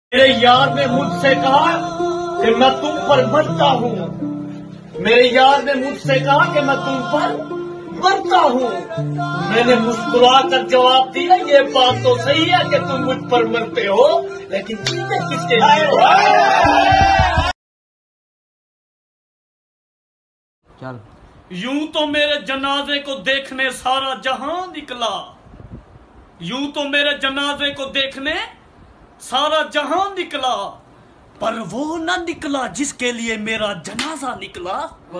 मेरे यार ने मुझसे कहा कि मैं तुम पर मरता हूँ। मेरे यार ने मुझसे कहा कि मैं तुम पर मरता हूँ। मैंने मुस्कुरा कर जवाब दिया, ये बात तो सही है कि तुम मुझ पर मरते हो, लेकिन जीते किसके लिए हो? चल। यूं तो मेरे जनाजे को देखने सारा जहां निकला, यूं तो मेरे जनाजे को देखने सारा जहां निकला, पर वो न निकला जिसके लिए मेरा जनाजा निकला।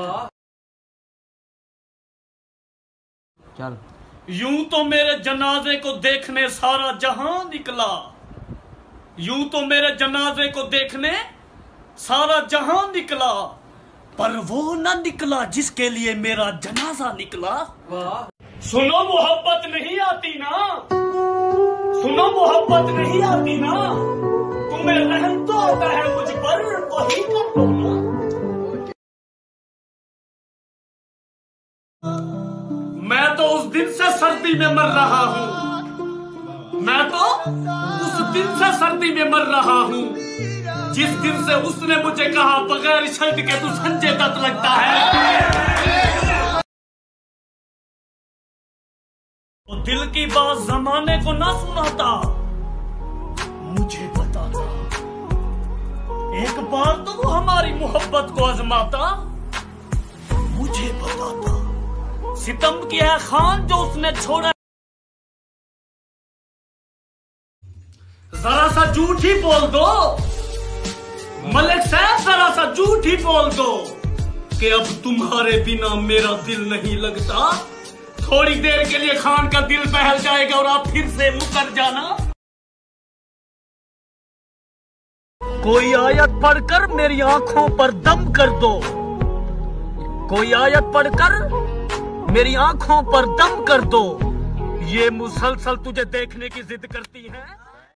चल। यूं तो मेरे जनाजे को देखने सारा जहां निकला, यूं तो मेरे जनाजे को देखने सारा जहां निकला, पर वो न निकला जिसके लिए मेरा जनाजा निकला। सुनो मोहब्बत नहीं आती ना, सुनो मोहब्बत नहीं आती ना, तुम्हें रहम तो आता है मुझ पर, वही कर लो ना। मैं तो उस दिन से सर्दी में मर रहा हूँ, मैं तो उस दिन से सर्दी में मर रहा हूँ, जिस दिन से उसने मुझे कहा बगैर शर्ट के तू संजय दत्त लगता है। वो दिल की बात जमाने को ना सुनाता, मुझे बताता, एक बार तो वो हमारी मोहब्बत को आजमाता, मुझे बताता। सितम किया है खान जो उसने छोड़ा, जरा सा झूठ ही बोल दो मलिक साहब, जरा सा झूठ ही बोल दो कि अब तुम्हारे बिना मेरा दिल नहीं लगता। थोड़ी देर के लिए खान का दिल बहल जाएगा और आप फिर से मुकर जाना। कोई आयत पढ़कर मेरी आंखों पर दम कर दो, कोई आयत पढ़कर मेरी आंखों पर दम कर दो, ये मुसलसल तुझे देखने की जिद करती है।